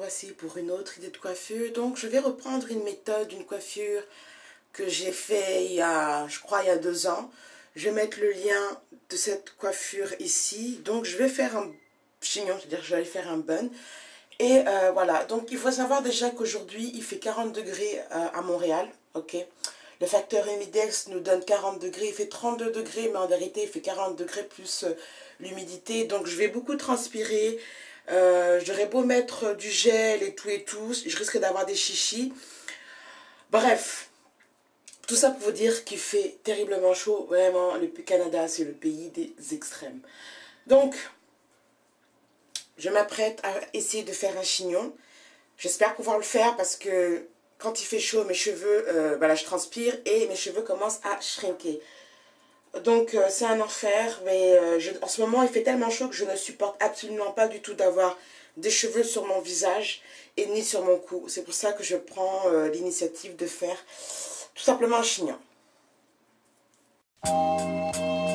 voici pour une autre idée de coiffure. Donc je vais reprendre une méthode, une coiffure que j'ai fait il y a, je crois, il y a 2 ans. Je vais mettre le lien de cette coiffure ici. Donc je vais faire un chignon, c'est-à-dire je vais faire un bun. Et voilà, donc il faut savoir déjà qu'aujourd'hui il fait 40 degrés à Montréal, ok. Le facteur humidex nous donne 40 degrés, il fait 32 degrés, mais en vérité il fait 40 degrés plus l'humidité. Donc je vais beaucoup transpirer, j'aurais beau mettre du gel et tout, je risque d'avoir des chichis. Bref, tout ça pour vous dire qu'il fait terriblement chaud, vraiment, le Canada c'est le pays des extrêmes. Donc, je m'apprête à essayer de faire un chignon. J'espère pouvoir le faire parce que quand il fait chaud, mes cheveux, voilà, je transpire et mes cheveux commencent à shrinker. Donc c'est un enfer, mais en ce moment il fait tellement chaud que je ne supporte absolument pas du tout d'avoir des cheveux sur mon visage et ni sur mon cou. C'est pour ça que je prends l'initiative de faire tout simplement un chignon.